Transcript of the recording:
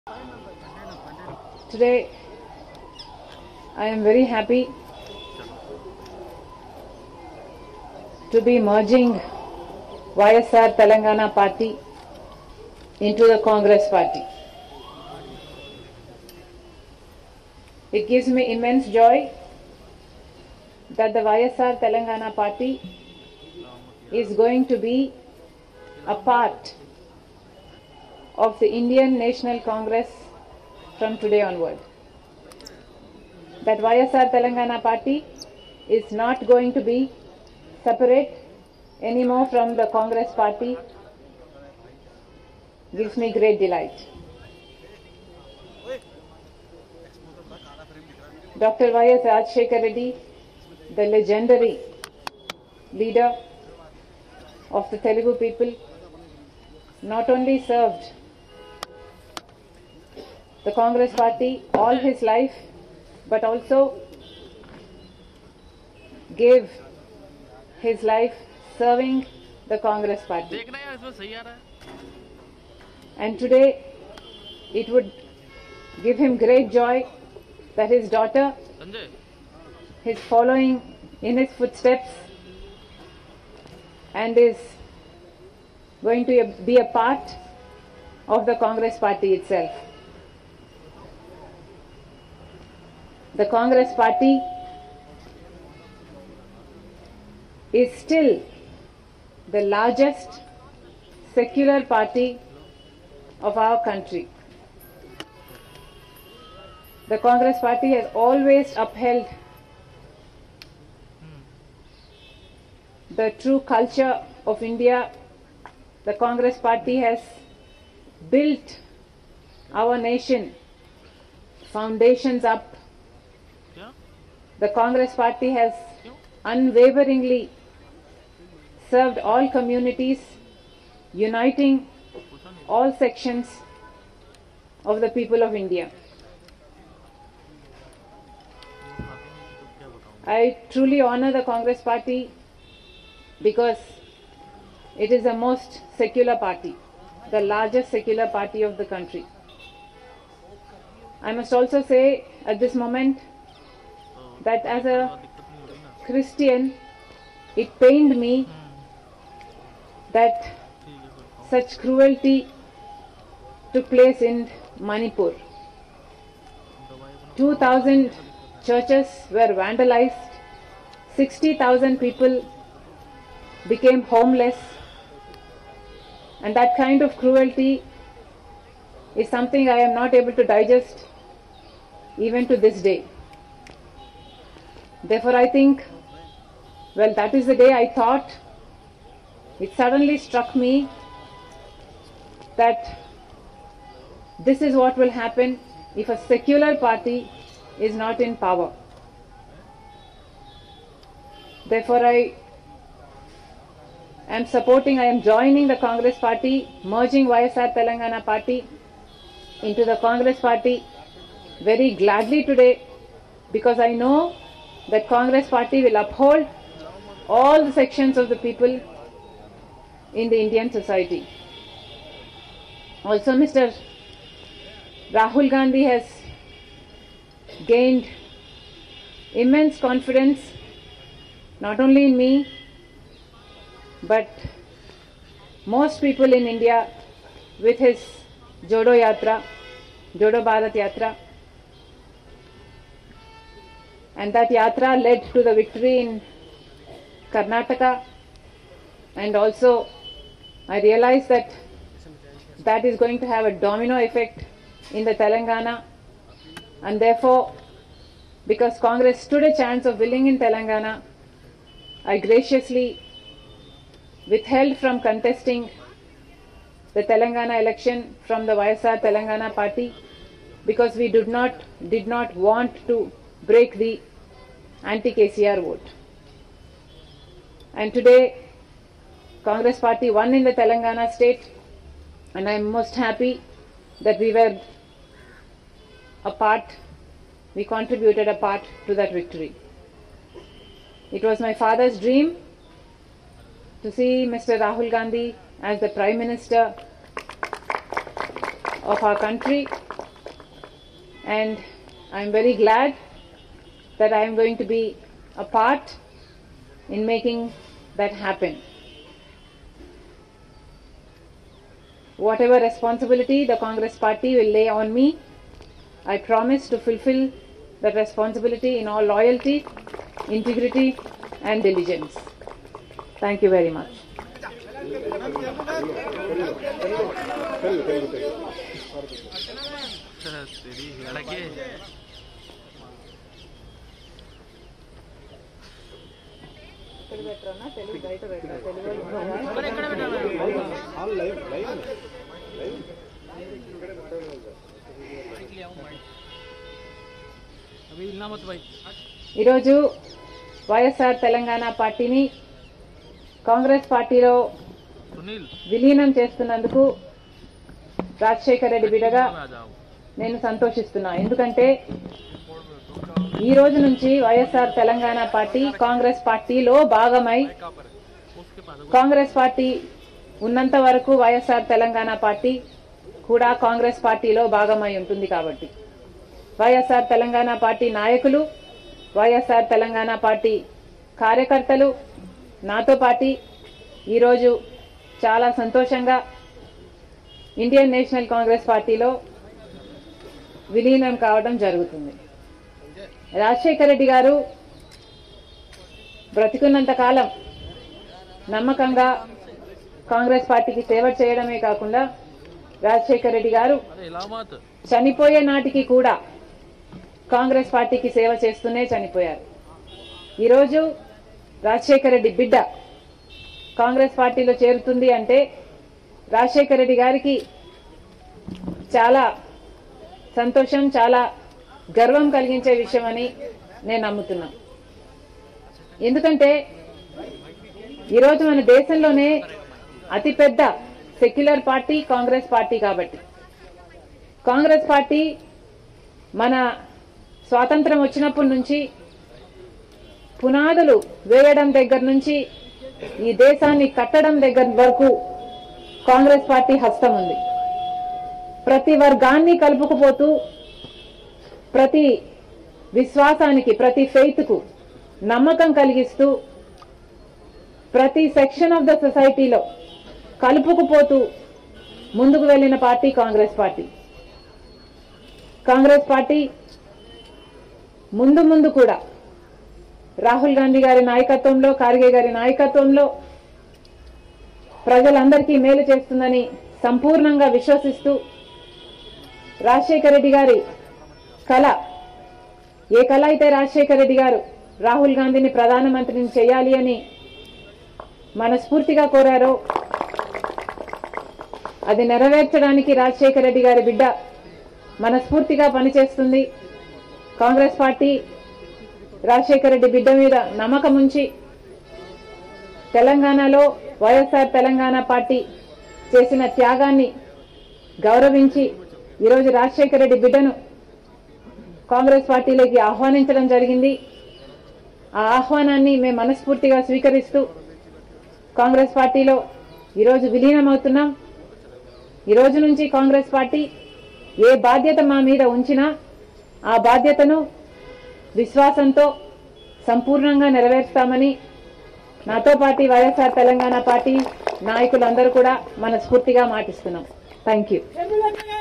Today, I am very happy to be merging YSR Telangana Party into the Congress Party. It gives me immense joy that the YSR Telangana Party is going to be a part of the Indian National Congress from today onward. That YSR Telangana Party is not going to be separate anymore from the Congress Party gives me great delight. Dr. Y.S. Rajshekhar Reddy, the legendary leader of the Telugu people, not only served the Congress Party all his life, but also gave his life serving the Congress Party. And today, it would give him great joy that his daughter is following in his footsteps and is going to be a part of the Congress Party itself. The Congress Party is still the largest secular party of our country. The Congress Party has always upheld the true culture of India. The Congress Party has built our nation foundations up. The Congress Party has unwaveringly served all communities, uniting all sections of the people of India. I truly honor the Congress Party because it is the most secular party, the largest secular party of the country. I must also say at this moment that as a Christian, it pained me that such cruelty took place in Manipur. 2,000 churches were vandalized, 60,000 people became homeless, and that kind of cruelty is something I am not able to digest even to this day. Therefore, I think, well, that is the day I thought, it suddenly struck me that this is what will happen if a secular party is not in power. Therefore, I am joining the Congress Party, merging YSR Telangana Party into the Congress Party very gladly today, because I know that Congress Party will uphold all the sections of the people in the Indian society. Also, Mr. Rahul Gandhi has gained immense confidence, not only in me, but most people in India with his Jodo Yatra, Jodo Bharat Yatra. And that yatra led to the victory in Karnataka, and also I realized that that is going to have a domino effect in the Telangana, and therefore, because Congress stood a chance of winning in Telangana, I graciously withheld from contesting the Telangana election from the YSR Telangana Party, because we did not want to break the anti-KCR vote. And today, Congress Party won in the Telangana state, and I am most happy that we contributed a part to that victory. It was my father's dream to see Mr. Rahul Gandhi as the Prime Minister of our country, and I am very glad that I am going to be a part in making that happen. Whatever responsibility the Congress party will lay on me, I promise to fulfill that responsibility in all loyalty, integrity and diligence. Thank you very much. ఈరోజు వైఎస్ఆర్ తెలంగాణ పార్టీని కాంగ్రెస్ పార్టీలో విలీనం చేస్తున్నందుకు రాజశేఖర్ రెడ్డి బిడ్డగా నేను సంతోషిస్తున్నా. ఎందుకంటే ఈ రోజు నుంచి వైఎస్ఆర్ తెలంగాణ పార్టీ కాంగ్రెస్ పార్టీలో భాగమై, కాంగ్రెస్ పార్టీ ఉన్నంత వరకు వైఎస్ఆర్ తెలంగాణ పార్టీ కూడా కాంగ్రెస్ పార్టీలో భాగమై ఉంటుంది. కాబట్టి వైఎస్ఆర్ తెలంగాణ పార్టీ నాయకులు, వైఎస్ఆర్ తెలంగాణ పార్టీ కార్యకర్తలు నాతో పాటు ఈరోజు చాలా సంతోషంగా ఇండియన్ నేషనల్ కాంగ్రెస్ పార్టీలో విలీనం కావడం జరుగుతుంది. రాజశేఖర్ రెడ్డి గారు బ్రతికున్నంత కాలం నమ్మకంగా కాంగ్రెస్ పార్టీకి సేవ చేయడమే కాకుండా రాజశేఖర్ రెడ్డి గారు చనిపోయే నాటికి కూడా కాంగ్రెస్ పార్టీకి సేవ చేస్తూనే చనిపోయారు. ఈరోజు రాజశేఖర్ రెడ్డి బిడ్డ కాంగ్రెస్ పార్టీలో చేరుతుంది అంటే రాజశేఖర్ రెడ్డి గారికి చాలా సంతోషం, చాలా గర్వం కలిగించే విషయం అని నేను నమ్ముతున్నా. ఎందుకంటే ఈరోజు మన దేశంలోనే అతిపెద్ద సెక్యులర్ పార్టీ కాంగ్రెస్ పార్టీ. కాబట్టి కాంగ్రెస్ పార్టీ మన స్వాతంత్రం వచ్చినప్పటి నుంచి పునాదులు వేయడం దగ్గర నుంచి ఈ దేశాన్ని కట్టడం దగ్గర వరకు కాంగ్రెస్ పార్టీ హస్తం ఉంది. ప్రతి వర్గాన్ని కలుపుకుపోతూ, ప్రతి విశ్వాసానికి, ప్రతి ఫెయిత్కు నమ్మకం కలిగిస్తూ, ప్రతి సెక్షన్ ఆఫ్ ద సొసైటీలో కలుపుకుపోతూ ముందుకు వెళ్లిన party Congress party. Congress party ముందు ముందు కూడా రాహుల్ గాంధీ గారి నాయకత్వంలో, ఖార్గే గారి నాయకత్వంలో ప్రజలందరికీ మేలు చేస్తుందని సంపూర్ణంగా విశ్వసిస్తూ, రాజశేఖర్ రెడ్డి గారి కళ, ఏ కళ అయితే రాజశేఖర్ రెడ్డి గారు రాహుల్ గాంధీని ప్రధానమంత్రిని చేయాలి అని మనస్ఫూర్తిగా కోరారో అది నెరవేర్చడానికి రాజశేఖర్ రెడ్డి గారి బిడ్డ మనస్ఫూర్తిగా పనిచేస్తుంది. కాంగ్రెస్ పార్టీ రాజశేఖర్ రెడ్డి బిడ్డ మీద నమ్మకం ఉంచి తెలంగాణలో వైఎస్ఆర్ తెలంగాణ పార్టీ చేసిన త్యాగాన్ని గౌరవించి ఈరోజు రాజశేఖర్ రెడ్డి బిడ్డను కాంగ్రెస్ పార్టీలోకి ఆహ్వానించడం జరిగింది. ఆ ఆహ్వానాన్ని మేము మనస్ఫూర్తిగా స్వీకరిస్తూ కాంగ్రెస్ పార్టీలో ఈరోజు విలీనమవుతున్నాం. ఈ రోజు నుంచి కాంగ్రెస్ పార్టీ ఏ బాధ్యత మా మీద ఉంచినా ఆ బాధ్యతను విశ్వాసంతో సంపూర్ణంగా నెరవేర్స్తామని నాతో పాటు వైఎస్ఆర్ తెలంగాణ పార్టీ నాయకులందరూ కూడా మనస్ఫూర్తిగా మాటిస్తున్నాం. Thank you.